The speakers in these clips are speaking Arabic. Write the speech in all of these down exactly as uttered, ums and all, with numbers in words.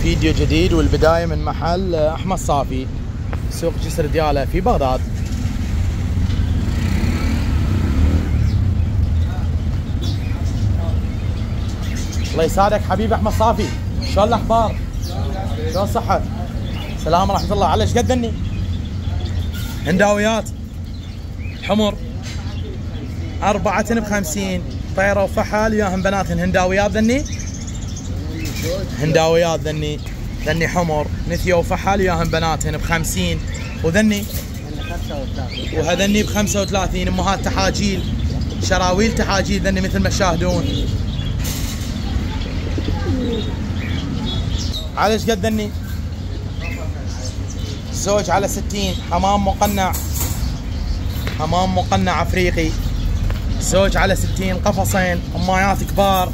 فيديو جديد والبداية من محل أحمد صافي، سوق جسر ديالى في بغداد. الله يسعدك حبيبي أحمد صافي، شلون الأخبار؟ شلون صحة؟ سلام ورحمة الله. على ايش قد ذني؟ هنداويات حمر أربعة بخمسين، طيرة وفحل وياهم بناتهن. هنداويات ذني؟ هنداويات ذني ذني حمر نثية وفحل وياهم بناتهن بخمسين، وذني وهذني بخمسة وثلاثين. امهات تحاجيل، شراويل تحاجيل ذني مثل ما تشاهدون. على ايش قد ذني؟ الزوج على ستين، حمام مقنع، حمام مقنع افريقي، زوج على ستين، قفصين، امايات كبار،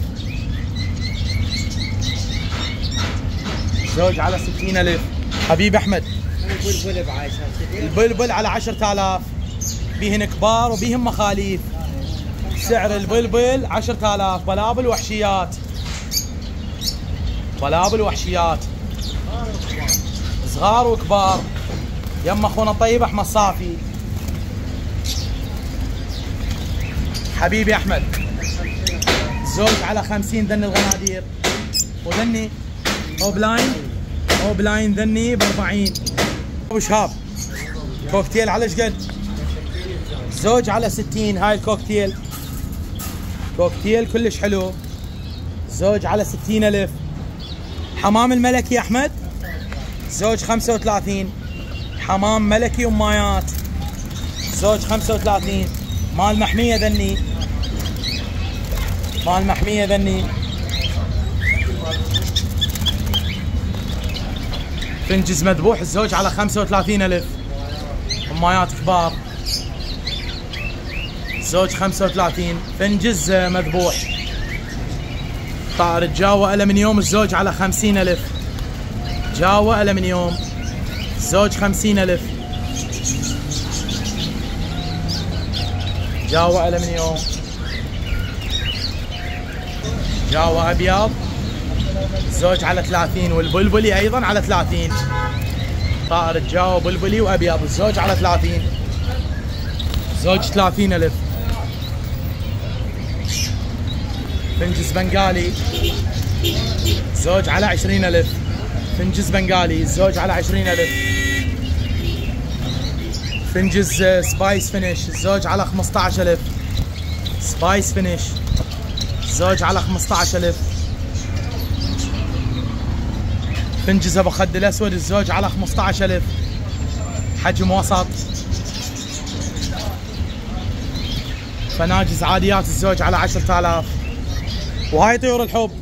زوج على ستين الف. حبيب احمد البلبل بعشرة، البلبل على عشرة آلاف، بيهن كبار وبيهم مخاليف. سعر البلبل عشرة آلاف. بلابل وحشيات، بلابل وحشيات، صغار وكبار. يم اخونا الطيب احمد صافي. حبيبي احمد زوج على خمسين ذني الغنادير، وذني اوبلاين، اوبلاين ذني ب أربعين. ابو شهاب كوكتيل على ايش قد؟ زوج على ستين. هاي الكوكتيل كوكتيل كلش حلو، زوج على ستين الف. حمام الملكي يا احمد زوج خمسة وثلاثين، حمام ملكي ومايات، زوج خمسة وثلاثين. مال محمية ذني، مال محمية ذني. فنجز مذبوح الزوج على خمسة وثلاثين ألف، مايات كبار، زوج خمسة وثلاثين. فنجز مذبوح. طائر جاوا ألمنيوم الزوج على خمسين ألف، جاوا ألمنيوم زوج خمسين ألف، جاوا ألمنيوم، جاوا أبيض زوج على ثلاثين، والبلبلي أيضا على ثلاثين. طائر جاوا بلبلي وأبيض الزوج على ثلاثين، زوج ثلاثين ألف. فنجز بنغالي زوج على عشرين ألف، فنجز بنغالي الزوج على عشرين ألف. فنجز سبايس فينيش الزوج على خمسة عشر ألف، سبايس فينيش الزوج على خمسة عشر ألف. فنجز ابو خد الاسود الزوج على خمسة عشر ألف، حجم وسط. فناجز عاديات الزوج على عشرة آلاف. وهاي طيور الحب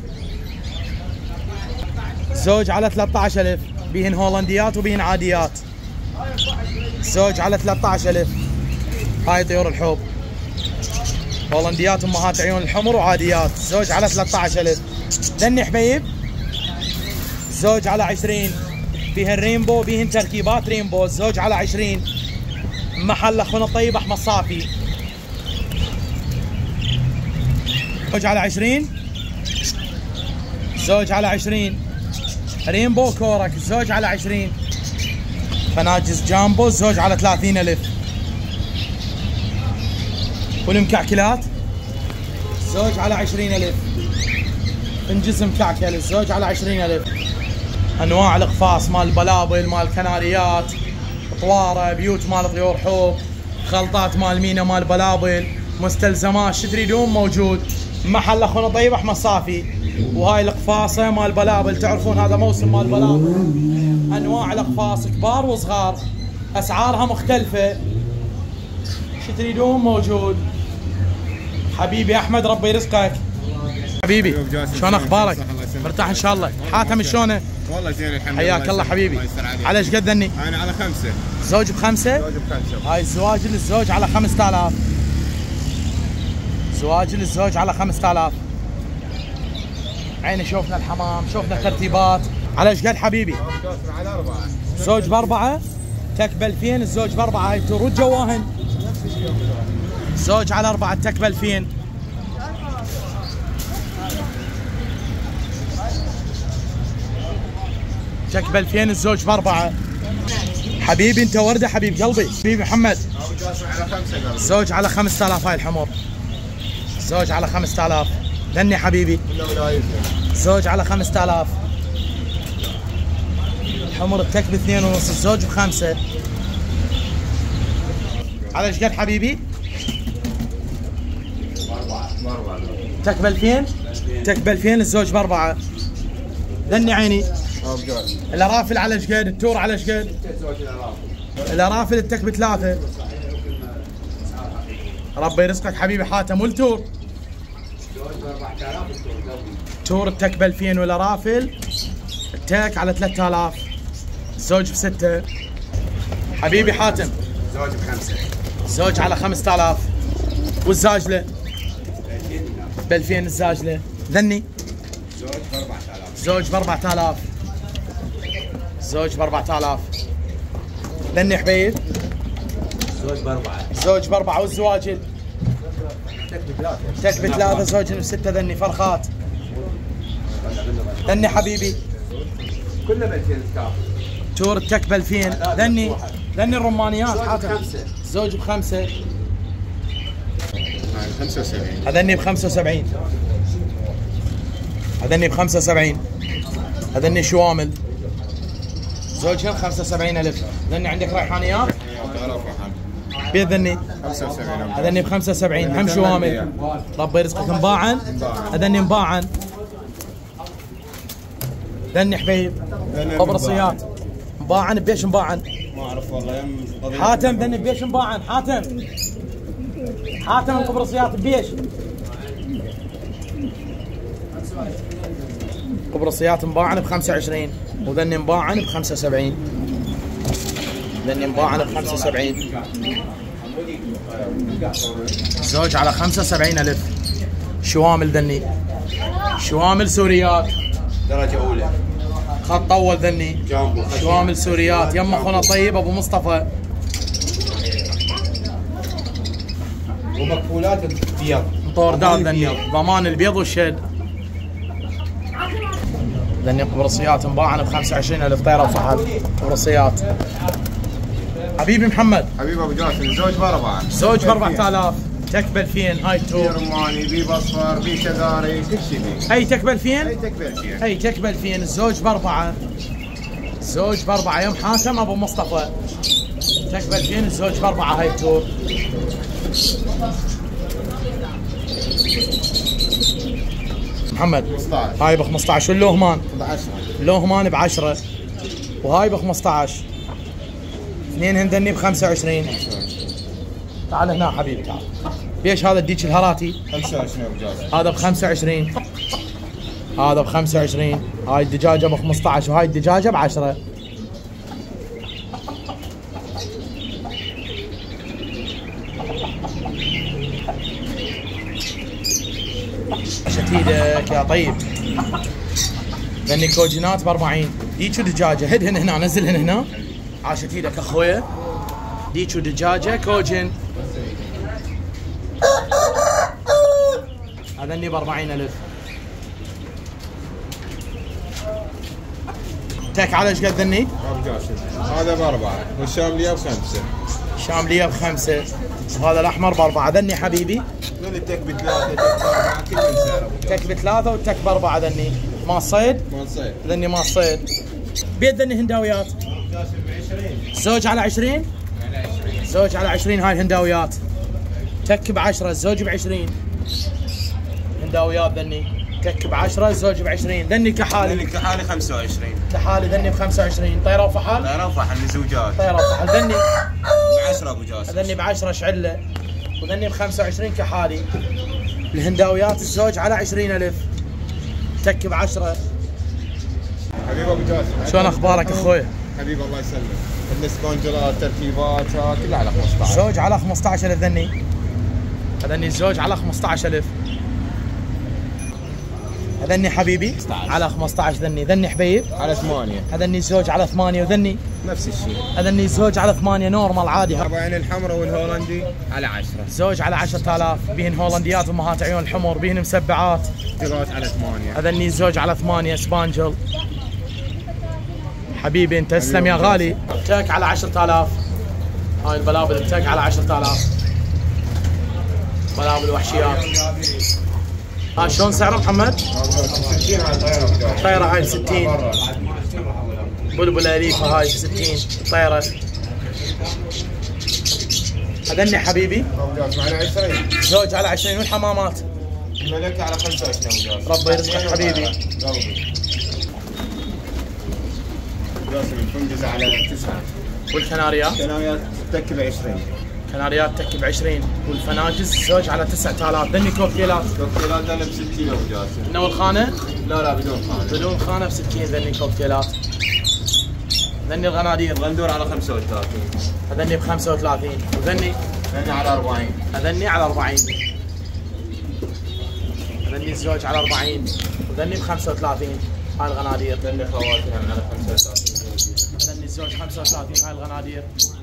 زوج على ثلاثة عشر ألف، بيهن هولنديات وبيهن عاديات، زوج على ثلاثة عشر ألف. هاي طيور الحب هولنديات امهات عيون الحمر وعاديات، زوج على ثلاثة عشر ألف. ذني حبيب زوج على عشرين، بيهن رينبو، بيهن تركيبات رينبو، زوج على عشرين. محل اخونا الطيب احمد صافي، زوج على عشرين، زوج على عشرين. رينبو كورك الزوج على عشرين. فناجز جامبو الزوج على ثلاثين ألف. والمكعكلات الزوج على عشرين ألف. انجز مكعكل الزوج على عشرين ألف. انواع الاقفاص مال البلابل، مال الكناريات، طواره، بيوت مال طيور حوب، خلطات مال مينا، مال بلابل، مستلزمات، شو تريدون موجود. محل اخونا طيب احمد صافي. وهاي الاقفاصه مال بلابل، تعرفون هذا موسم مال بلابل. انواع الاقفاص كبار وصغار، اسعارها مختلفه، شو تريدون موجود. حبيبي احمد ربي يرزقك. حبيبي شلون اخبارك؟ مرتاح ان شاء الله. حاتم شلونه؟ والله زين الحمد لله. حياك الله حبيبي. على ايش قد ذني؟ انا على خمسه. زوج بخمسه؟ زوج بخمسه. هاي الزواج للزوج على خمسة آلاف، زواج للزوج على خمسة آلاف. عيني شوفنا الحمام، شوفنا الترتيبات. على ايش قد حبيبي؟ على اربعه. زوج باربعه، تكبه ألفين، الزوج باربعه. هاي ترود جواهن. زوج على اربعه، تكبه ألفين. تك ب ألفين الزوج باربعه. حبيبي انت ورده حبيب قلبي. حبيبي محمد الزوج على خمسة آلاف. هاي الحمر الزوج على خمسة آلاف. ذني حبيبي الزوج على خمسة آلاف. الحمر التك باثنين ونص الزوج بخمسه. على ايش قد حبيبي؟ تك ب ألفين. تك ب ألفين الزوج باربعه. ذني عيني. الارافل على ايش قد؟ التور على ايش قد؟ الارافل التك بثلاثه. ربي يرزقك حبيبي حاتم. والتور تور التك ب ألفين والارافل التك على ثلاثة آلاف. الزوج بسته. حبيبي حاتم زوج بخمسه. الزوج على خمسة آلاف. والزاجله ب ألفين الزاجله. ذني زوج ب أربعة آلاف. زوج ب أربعة آلاف. زوج ب أربعة آلاف. ذني حبيب زوج باربعه. زوج باربعه. والزواجل تك بثلاثه. تك بثلاثه. زوج بسته. ذني فرخات. ذني حبيبي كله ب ألفين الكاف. تور التك ب ألفين. ذني ذني الرمانيات زوج حاتم بخمسه. زوج بخمسه. هاي خمسة وسبعين. هذني ب خمسة وسبعين. هذني ب خمسة وسبعين. هذني شوامل زوجهم خمسة وسبعين ألف. ذني عندك ريحانيات بيد ذني خمسة وسبعين. هذني ب خمسة وسبعين. هم شوامل ربي يرزقك مباعن. هذني مباعن. ذني حبيب قبرصيات مباعن. بيش مباعن؟ ما اعرف والله. حاتم ذني بيش مباعن؟ حاتم حاتم القبرصيات بيش؟ قبرصيات مباعن ب خمسة وعشرين. وذني مباعن ب خمسة وسبعين. ذني مباعن ب خمسة وسبعين. زوج على خمسة وسبعين ألف. شوامل ذني شوامل سوريات درجه اولى. خط اول ذني جامبو. شوامل سوريات. يم اخونا طيب ابو مصطفى. ومكفولات بيض. مطور دال ذني ضمان البيض والشد. ذني قبرصيات مباعن ب خمسة وعشرين ألف. طيره وفحل قبرصيات. حبيبي محمد حبيب ابو جاسم زوج باربعه. زوج ب أربعة آلاف. تك ب ألفين. هاي بي تور رماني بي بصفر بي شذاري كل شيء بي. هي تك ب ألفين. اي تك بألفين. هي تك ب ألفين الزوج باربعه. الزوج باربعه. يوم حاتم ابو مصطفى تك ب ألفين الزوج باربعه. هاي تور محمد. خمسة عشر. هاي ب خمسة عشر. واللوهمان عشرة. اللوهمان ب عشرة. وهاي ب خمسة عشر. اثنين هندني ب خمسة وعشرين. تعال هنا حبيبي تعال. بيش هذا الديك الهراتي؟ خمسة وعشرين ابو جاسم. هذا ب خمسة وعشرين. هذا ب خمسة وعشرين. هاي الدجاجه ب خمسة عشر. وهاي الدجاجه ب عشرة. عشت ايدك يا طيب. لاني كوجينات ب أربعين. ديك دجاجه. هدهن هنا نزلهن هنا. عاشت ايدك اخويا. ديك دجاجه كوجن. هذني ب أربعين ألف. تك على ايش قد ذني؟ ابو جاسم هذا باربعه والشامليه بخمسه. شامليه بخمسه. وهذا الاحمر باربعه. ذني حبيبي من التك بثلاثه تك باربعه كل من سعر ابو جاسم. تك بثلاثه والتك باربعه. ذني ما صيد. ما تصير. ذني ما صيد. بيد ذني هنداويات. ابو جاسم ب عشرين. زوج على عشرين. على عشرين. زوج على عشرين. هاي الهنداويات تك ب عشرة. الزوج ب عشرين. هنداويات ذني تك ب عشرة. الزوج ب عشرين. ذني كحالي. ذني كحالي خمسة وعشرين. كحالي ذني ب خمسة وعشرين. طيره وفحل. طيران وفحل من زوجات. طيره وفحل. ذني ب عشرة ابو جاسم. ذني ب عشرة شعله. وذني ب خمسة وعشرين كحالي. الهنداويات الزوج على عشرين ألف. تك ب عشرة. حبيب ابو جاسم شلون اخبارك اخوي؟ حبيب الله يسلمك. السبونجرات تركيباتها كلها على خمسة عشر. زوج على خمسة عشر ألف. ذني هذني الزوج على خمسة عشر ألف. هذني حبيبي على خمسة عشر. ذني ذني حبيب على ثمانية. هذني الزوج على ثمانية. وذني نفس الشيء. هذني الزوج على ثمانية نورمال عادي. طبعا الحمراء والهولندي على عشرة. زوج على عشرة آلاف. بهن هولنديات امهات عيون الحمر. بهن مسبعات. جرات على ثمانية. هذني الزوج على ثمانية سبانجل. حبيبي انت تسلم يا غالي. تك على عشرة آلاف. هاي البلابل تك على عشرة آلاف. بلابل وحشيات. ها شلون سعره محمد؟ طيرة هاي ب ستين. بلبلة أليفة هاي ب ستين طيرة. هذني حبيبي زوج على عشرين. والحمامات؟ الملكي على خمسة وعشرين. ربي يرزقك حبيبي. جاسم الفندز على تسعة. والكناريات؟ الكناريات تك ب عشرين. كناريات تك ب عشرين. والفناجس زوج على تسعة آلاف. ذني كوكتيلات؟ كوكتيلات ذني ب ستين ابو جاسم. انه الخانة؟ لا لا بدون خانة. بدون خانة ب ستين ذني كوكتيلات. ذني الغنادير؟ الغندور على خمسة وثلاثين. هذني ب خمسة وثلاثين. وذني؟ ذني على أربعين. هذني على أربعين. هذني الزوج على أربعين. وذني ب خمسة وثلاثين. هاي الغنادير. ذني خواتم على خمسة وثلاثين. هذني الزوج خمسة وثلاثين. هاي الغنادير.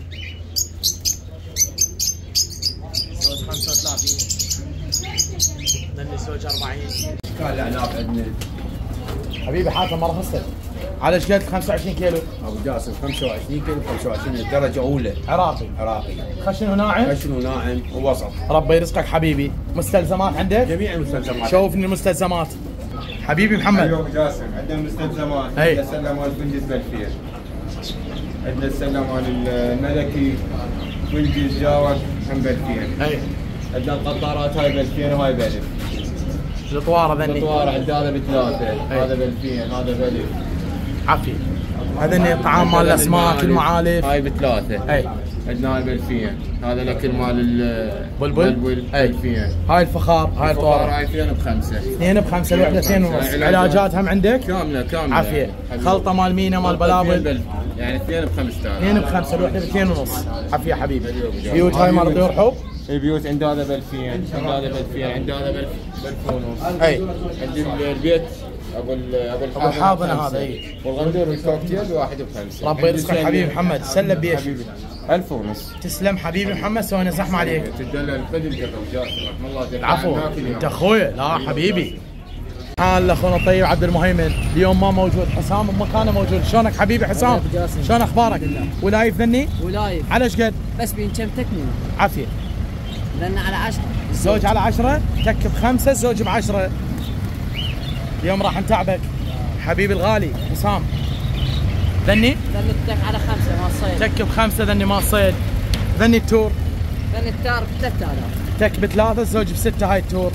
الزوج خمسة وثلاثين. هذني الزوج أربعين. كان الاعناق عندنا. حبيبي حاتم ما رخصت. على ايش قد خمسة وعشرين كيلو؟ ابو جاسم خمسة وعشرين كيلو خمسة وعشرين درجة أولى. عراقي. عراقي. خشن وناعم؟ خشن وناعم ووسط. ربي يرزقك حبيبي. مستلزمات عندك؟ جميع المستلزمات. شوفني المستلزمات. حبيبي محمد. ايوه ابو جاسم عندنا مستلزمات. أي. عندنا السلة مال فندز بالفير. عندنا السلة مال الملكي فندز جاوب هم بالفير. اي. عندنا القطارات هاي بالفير وهاي بالف. الطواره ذني. القطوار عندنا هذا بثلاثة. هذا بالفير هذا بالف. عافية. هذني طعام مال الاسماك المعالف. هاي بثلاثة. اي. عندنا هاي بالفين. هذا الاكل مال البلبل. البلبل اي. بالفين. هاي الفخار. هاي الطواره. هاي اثنين بخمسة. اثنين بخمسة الوحده اثنين ونص. علاجات هم عندك؟ كاملة كاملة. عافية. خلطة مال مينا مال بلابل. يعني اثنين بخمسة آلاف. اثنين بخمسة الوحده باثنين ونص. عافية حبيبي. بيوت هاي مال طيور حب. البيوت عند هذا بالفين، عند هذا بالفين، عند هذا بالف ونص. اي. عند البيت ابو ابو ابو الحاضنه هذا. اي. والغندور والكوكتيل واحد بخمسة. ربي يرزقك حبيبي محمد. سلم بيش. ألف ونص. تسلم حبيبي محمد. سوينا زحمه عليك. تدلل بدل قبل جاسم رحم الله. العفو. انت اخويا. لا حبيبي. حال اخونا الطيب عبد المهيمن. اليوم ما موجود. حسام بمكانه موجود. شلونك حبيبي حسام؟ شلون اخبارك؟ ولايف ذني؟ ولايف. على ايش قد؟ بس بينشم تكمل. عافيه. لان على عشرة. الزوج على عشرة. تك بخمسه الزوج بعشرة. اليوم راح نتعبك حبيبي الغالي حسام. ذني؟ ذني التك على خمسة ما الصيد. تك بخمسه ذني ما الصيد. ذني التور. ذني التار ب ثلاثة آلاف. تك بثلاثه الزوج بسته. هاي التور.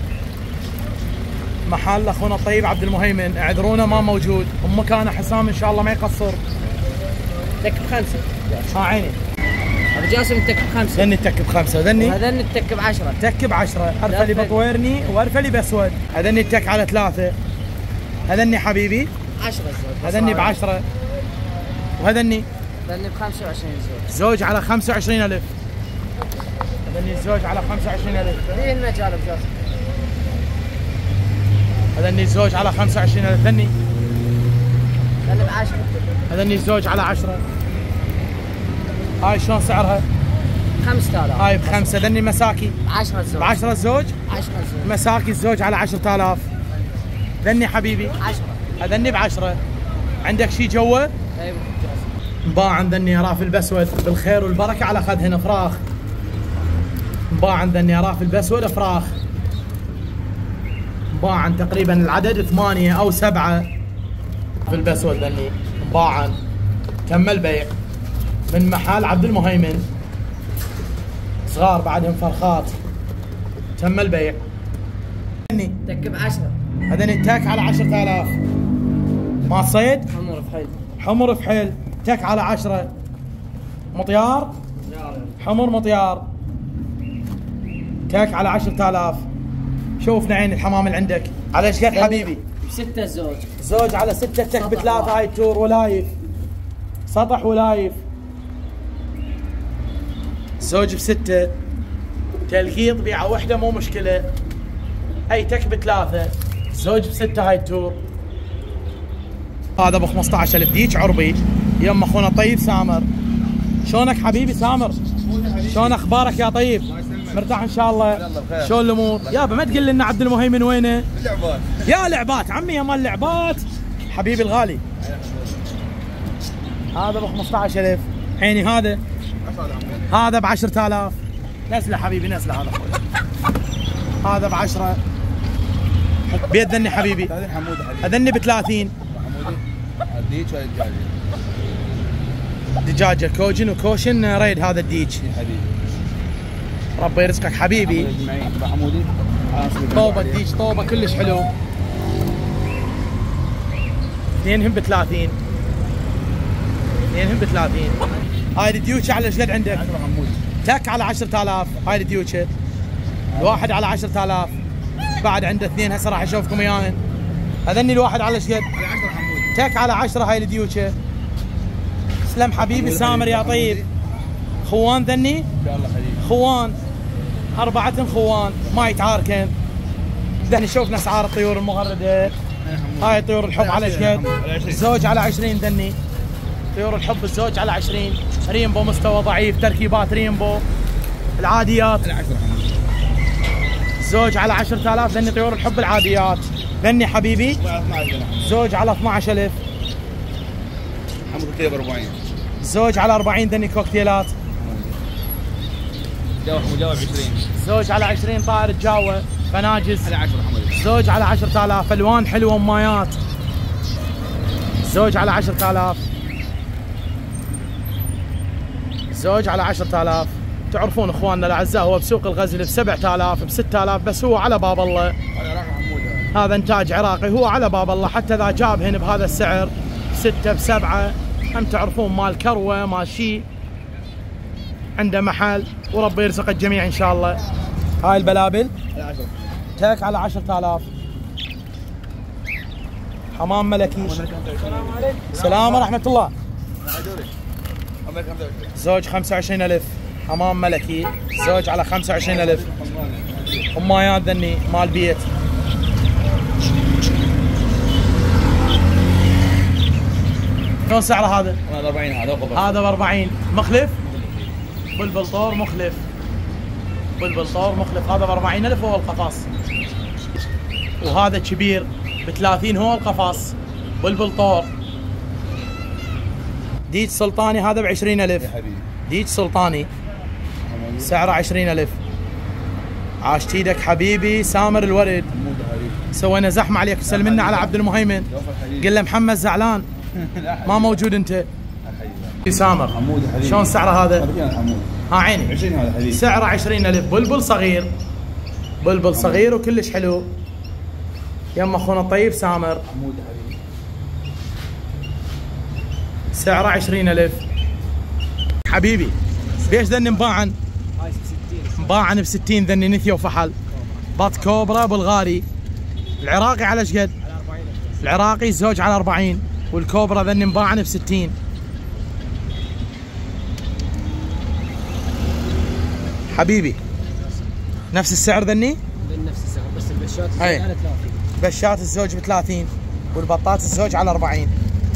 محل اخونا الطيب عبد المهيمن. اعذرونا ما موجود. ومكانه حسام ان شاء الله ما يقصر. تك بخمسة. ها عيني. ابو جاسم التك بخمسة. ذني التك بخمسه. ذني؟ وهذني التك بعشرة. تك بعشرة. ارفلي بطويرني وارفلي باسود. هذني التك على ثلاثة. هذني حبيبي عشرة الزوج. هذني بعشرة. وهذني؟ ذني بخمسة وعشرين زوج. زوج على خمسة وعشرين ألف. هذني الزوج على خمسة وعشرين ألف. ليه المجال ابو جاسم؟ هذني الزوج على خمسة وعشرين ألف. ذني؟ ذني بعشرة. هذني الزوج على عشرة. هاي شلون سعرها؟ خمسة آلاف. هاي بخمسة. ذني مساكي؟ عشرة الزوج. بعشرة الزوج؟ عشرة الزوج. مساكي الزوج على عشرة آلاف. ذني حبيبي؟ عشرة. هذني بعشرة. عندك شي جوا؟ ايوه جاسم. انباع ذني رافل البسود بالخير والبركة على خدهن فراخ. انباع ذني رافل البسود فراخ. انباع تقريبا العدد ثمانية أو سبعة في البسود ذني. انباع كمل بيع من محل عبد المهيمن. صغار بعدهم فرخات. تم البيع. ذني تك بعشرة. هذني تك على عشرة آلاف. ما صيد؟ حمر في حيل. حمر في حيل. تك على عشرة. مطيار؟ حمر مطيار. تك على عشرة آلاف. شوفنا عين الحمام اللي عندك. على ايش قد حبيبي؟ بستة الزوج. زوج على ستة. تك بثلاثة. هاي التور ولايف. سطح ولايف. زوج بستة. تلقيط بيعة وحدة مو مشكلة. اي تك بثلاثة. زوج بستة. هاي التور. هذا ب خمسة عشر ألف ديك عربي. يم اخونا طيب سامر. شلونك حبيبي سامر؟ شلون اخبارك يا طيب؟ مرتاح ان شاء الله؟ شلون الامور؟ يابا ما تقول لنا عبد المهيمن وينه؟ لعبات. يا لعبات عمي يا مال لعبات. حبيبي الغالي. هذا ب خمسطعش ألف. عيني هذا هذا ب عشرة آلاف. نزله حبيبي نزله هذا اخوي. هذا ب عشرة. بيد ذني حبيبي. هذني ب ثلاثين. الديك ولا الدجاجه؟ دجاجه كوجن وكوشن ريد. هذا الديك حبيبي. ربي يرزقك حبيبي. حمودي طوبه الديك طوبه كلش حلو. اثنينهم ب ثلاثين. اثنينهم ب ثلاثين. هاي الديوكه على ايش قد عندك؟ تك على عشرة آلاف. هاي الديوكه الواحد على عشرة آلاف. بعد عنده اثنين هسه راح اشوفكم اياهن. هذني الواحد على ايش قد؟ تك على عشرة. هاي الديوكه. سلم حبيبي سامر يا طيب. خوان ذني؟ خوان أربعة خوان ما يتعاركن. ذني شوفنا اسعار الطيور المغرده. هاي طيور الحب على ايش قد؟ الزوج على عشرين ذني. طيور الحب الزوج على عشرين. ريمبو مستوى ضعيف تركيبات ريمبو. العاديات زوج على عشرة آلاف. ذني طيور الحب العاديات. ذني حبيبي زوج على اثنعش ألف. حمود كوكتيل ب أربعين. زوج على أربعين. ذني كوكتيلات. جاوب جاوب عشرين. زوج على عشرين طائر الجاوة فناجز. على عشرة حمود. زوج على عشرة آلاف. الوان حلوه مايات. زوج على عشرة آلاف. زوج على عشرة آلاف. تعرفون اخواننا الاعزاء هو بسوق الغزل ب سبعة آلاف ب ستة آلاف بس هو على باب الله. هذا انتاج عراقي هو على باب الله. حتى اذا جابهن بهذا السعر بستة بسبعة هم تعرفون مال كروه مال شيء عنده محل. وربي يرزق الجميع ان شاء الله. هاي البلابل تك على عشرة آلاف. حمام ملكي. السلام عليكم. السلام ورحمة الله. زوج خمسة وعشرين ألف. حمام ملكي زوج على خمسة وعشرين ألف. أمايات ذني مال بيت. شلون سعره هذا؟ هذا أربعين. هذا هذا ب أربعين. مخلف؟ بلبل طور مخلف. بلبل طور مخلف. هذا ب أربعين ألف هو القفص. وهذا كبير ب ثلاثين هو القفص. بلبل طور. ديج سلطاني هذا ب عشرين ألف. ديج سلطاني سعره عشرين ألف. عاشت ايدك حبيبي سامر الورد. سوينا زحمه عليك. سلمنا على عبد المهيمن. قل له محمد زعلان ما موجود انت. سامر شلون سعره هذا؟ ها عيني عشرين. هذا حديث سعره عشرين ألف. بلبل صغير. بلبل صغير وكلش حلو. يما اخونا الطيب سامر. سعره عشرين ألف. حبيبي ليش ذني مباعن؟ مباعن ب ستين. ذني نثيه وفحل. بط كوبرا بلغاري. العراقي على ايش قد؟ العراقي الزوج على أربعين. والكوبرا ذني مباعن ب ستين. حبيبي نفس السعر ذني؟ نفس السعر بس البشات الزوج أي. على ثلاثين. بشات الزوج ب ثلاثين والبطات الزوج على أربعين.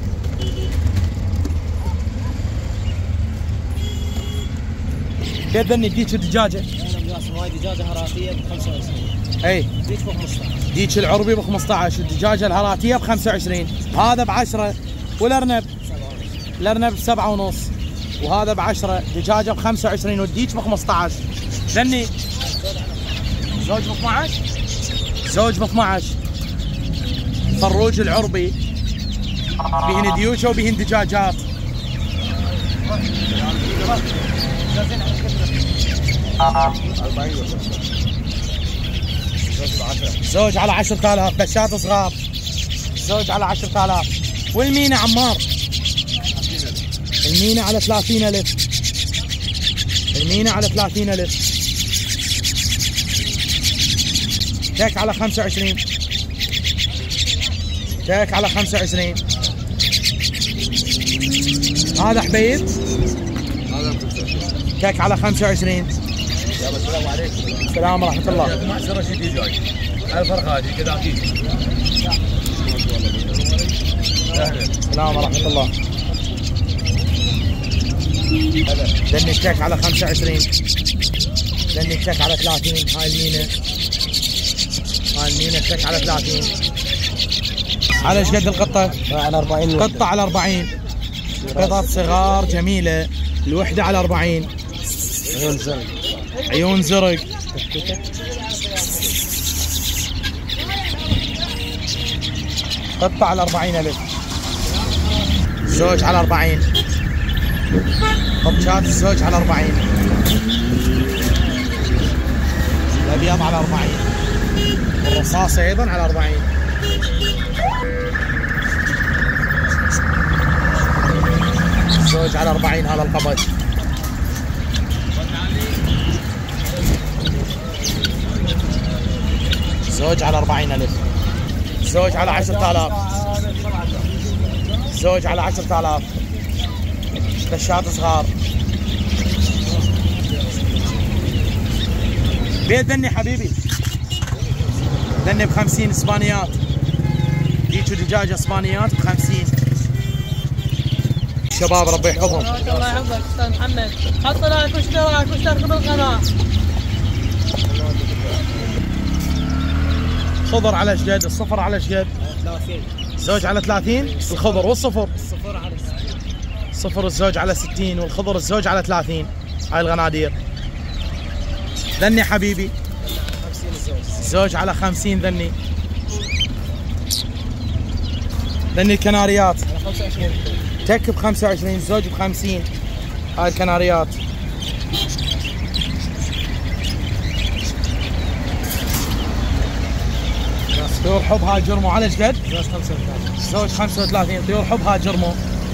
كيف ذني ديك الدجاجه؟ انا مقاسم هاي دجاجه هراتيه ب خمسة وعشرين. اي ديك ب خمسطعش. ديك العربي ب خمسطعش. الدجاجه الهراتيه ب خمسة وعشرين. هذا ب عشرة. والارنب الارنب ب سبعة ونص. وهذا ب عشرة. دجاجه ب خمسة وعشرين والديك ب خمسطعش. ذني زوج ب اثنعش. زوج ب اثنعش. فروج العربي بهن ديوشه وبهن دجاجات. زوج على عشرة آلاف. بشات صغار. زوج على عشرة آلاف. والمينا عمار المينا على ثلاثين ألف. المينا على ثلاثين ألف. تك على خمسة وعشرين. تك على خمسة وعشرين. هذا حبيب تك على خمسة وعشرين. السلام عليكم. السلام ورحمة الله. معشرة شديد جاي. الفرق هذه كذا اكيد. السلام ورحمة الله. ذني التك على خمسة وعشرين. ذني التك على ثلاثين. هاي المينا. هاي المينا التك على ثلاثين. على ايش قد القطة؟ على أربعين. قطة على أربعين. قطط صغار جميلة، الوحدة على أربعين. عيون زرق. عيون زرق. قطة على أربعين ألف. الزوج على أربعين. قطشات الزوج على أربعين. الأبيض على أربعين. والرصاصة أيضا على أربعين. الزوج على أربعين هذا القبض. زوج على أربعين ألف. زوج على عشرة آلاف. زوج على عشرة آلاف. دشات صغار. بيت ذني حبيبي. ذني بخمسين اسبانيات. ديكو دجاجة اسبانيات بخمسين. شباب ربي يحفظهم. الله يحفظك استاذ محمد، حط لايك واشتراك واشترك بالقناة. خضر على شقد؟ الصفر على شقد؟ ثلاثين. الزوج على ثلاثين الخضر والصفر. الصفر على ستين. صفر الزوج على ستين والخضر الزوج على ثلاثين. هاي الغنادير. ذني حبيبي. خمسين الزوج. الزوج على خمسين ذني. ذني الكناريات. على خمسة وعشرين. تك ب خمسة وعشرين، الزوج ب خمسين. هاي الكناريات. طيور حب هاي جرمو على شقد؟ الزوج خمسة وثلاثين. الزوج خمسة وثلاثين. طيور حب هاي جرمو.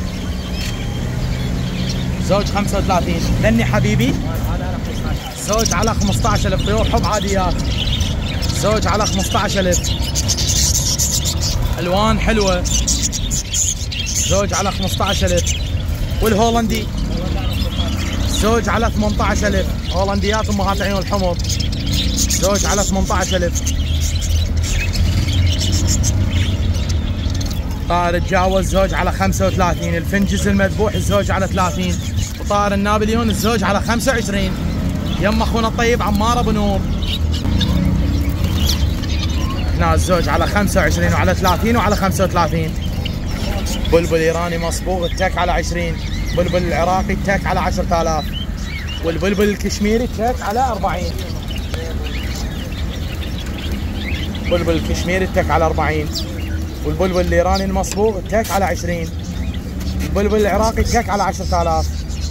زوج خمسة وثلاثين. ذني حبيبي. هذا على خمسة عشر. زوج على خمسة عشر ألف. طيور حب عاديات. زوج على خمسة عشر ألف. الوان حلوه. زوج على خمسة عشر ألف. والهولندي زوج على ثمانية عشر ألف. هولنديات امهات عيون الحمر. زوج على ثمانية عشر ألف. طائر تجاوز زوج على خمسة وثلاثين. الفنجز المذبوح الزوج على ثلاثين. وطائر النابليون الزوج على خمسة وعشرين. يم اخونا الطيب عمار ابو نور. هنا الزوج على خمسة وعشرين وعلى ثلاثين وعلى خمسة وثلاثين. بلبل ايراني مصبوغ التك على عشرين. بلبل العراقي التك على عشرة آلاف. والبلبل الكشميري التك على أربعين. بلبل الكشميري التك على أربعين. والبلبل الايراني المصبوغ التك على عشرين. البلبل العراقي التك على عشرة آلاف.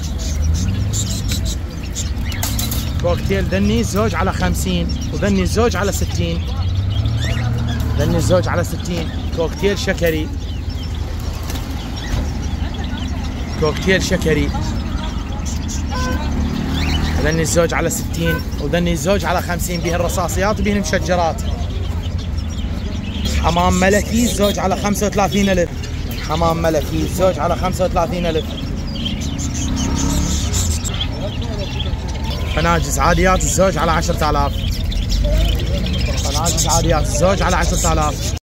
كوكتيل ذني الزوج على خمسين وذني الزوج على ستين. ذني الزوج على ستين. كوكتيل شكري. كوكتيل شكري. ذني الزوج على ستين وذني الزوج على خمسين. بيه الرصاصيات وبيه المشجرات. حمام ملكي الزوج على خمسة وثلاثين ألف. حمام ملكي الزوج على خمسة وثلاثين ألف. فناجز عاديات الزوج على عشرة آلاف. فناجز عاديات الزوج على عشرة آلاف.